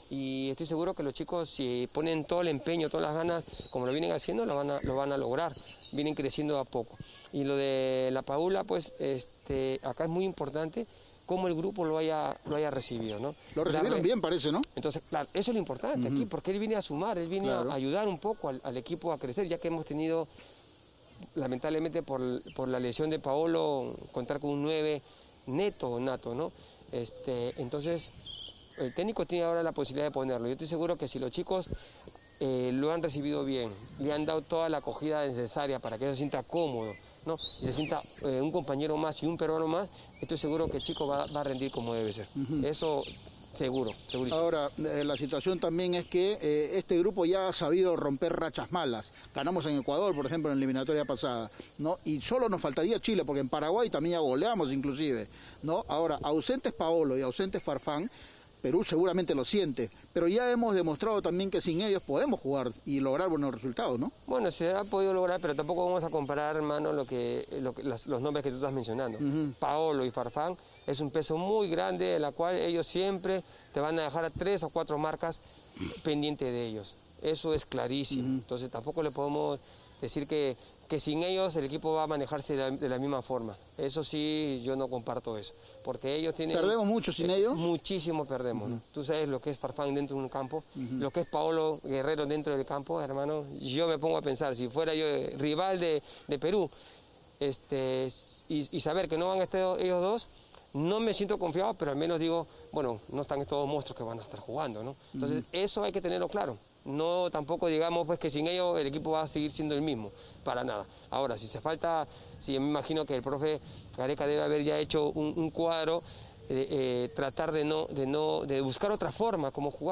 Y estoy seguro que los chicos, si ponen todo el empeño, todas las ganas, como lo vienen haciendo, lo van a lograr. Vienen creciendo a poco. Y lo de la Paula, pues acá es muy importante cómo el grupo lo haya recibido, ¿no? Lo recibieron bien, parece, ¿no? Entonces, claro, eso es lo importante aquí, porque él viene a sumar, él viene a ayudar un poco al equipo a crecer, ya que hemos tenido, lamentablemente por la lesión de Paolo, contar con un 9 nato, ¿no? Entonces, el técnico tiene ahora la posibilidad de ponerlo. Yo estoy seguro que si los chicos lo han recibido bien, le han dado toda la acogida necesaria para que se sienta cómodo, ¿no? Y se sienta un compañero más y un peruano más, estoy seguro que el chico va a rendir como debe ser. Eso seguro, segurísimo. Ahora, la situación también es que este grupo ya ha sabido romper rachas malas. Ganamos en Ecuador, por ejemplo, en la eliminatoria pasada, ¿no? Y solo nos faltaría Chile, porque en Paraguay también ya goleamos inclusive, ¿no? Ahora, ausentes Paolo y ausentes Farfán, Perú seguramente lo siente, pero ya hemos demostrado también que sin ellos podemos jugar y lograr buenos resultados, ¿no? Bueno, se ha podido lograr, pero tampoco vamos a comparar, hermano, los nombres que tú estás mencionando. Paolo y Farfán es un peso muy grande, en la cual ellos siempre te van a dejar a 3 o 4 marcas pendientes de ellos. Eso es clarísimo. Entonces tampoco le podemos decir que sin ellos el equipo va a manejarse de la misma forma. Eso sí, yo no comparto eso, porque ellos tienen... ¿Perdemos mucho sin ellos? Muchísimo perdemos, ¿no? Tú sabes lo que es Farfán dentro de un campo, lo que es Paolo Guerrero dentro del campo, hermano. Yo me pongo a pensar, si fuera yo rival de Perú, y saber que no van a estar ellos dos, no me siento confiado, pero al menos digo, bueno, no están estos dos monstruos que van a estar jugando, ¿no? Entonces, eso hay que tenerlo claro. No tampoco digamos pues que sin ellos el equipo va a seguir siendo el mismo, para nada. Ahora, si se falta, me imagino que el profe Gareca debe haber ya hecho un cuadro, tratar de buscar otra forma como jugar.